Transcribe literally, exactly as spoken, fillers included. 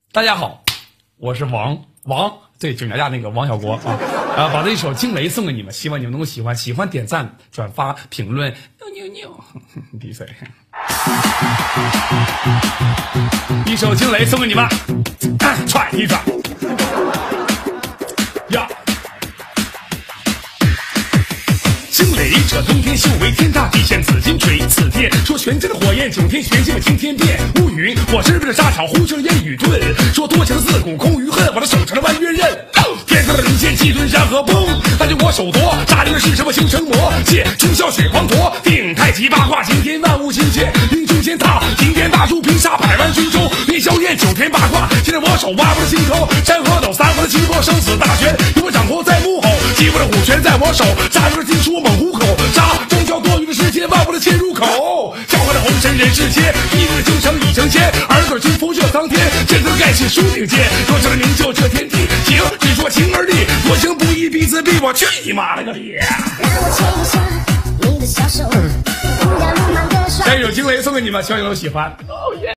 大家好，我是王王，对，警察架那个王小国啊，啊，把这一首《惊雷》送给你们，希望你们能够喜欢，喜欢点赞、转发、评论，牛牛牛，闭嘴。一首《惊雷》送给你们，踹一转，呀。惊雷这通天修为，天大地陷，紫金锤，此天说玄真的火焰，九天玄星惊天变。乌云，我是为了沙场，呼声烟雨遁。说多情自古空余恨，我的手成了弯月刃。天上的人间，气吞山河崩，但就我手夺，炸灵的是什么星辰魔？借春宵血滂沱，定太极八卦，惊天万物亲切。英雄先踏，擎天大柱，平杀百万军中。烈硝烟，九天八卦，现在我手挖我的心头。山河斗，三河的清波，生死大权，由我掌握在幕后。击破的虎拳在我手，杀入了金书猛虎口，杀中交多余的时间，万物的切入口。召唤的红尘人世间，一日京城已成仙。儿子金风热苍天，剑头盖世书顶尖。若成了名就这天地，情只说情而立，多情不义彼此逼，我去你妈了个逼！ 让我牵一下你的小手，不要鲁莽的耍。 下一首惊雷送给你们，希望你们喜欢。哦耶！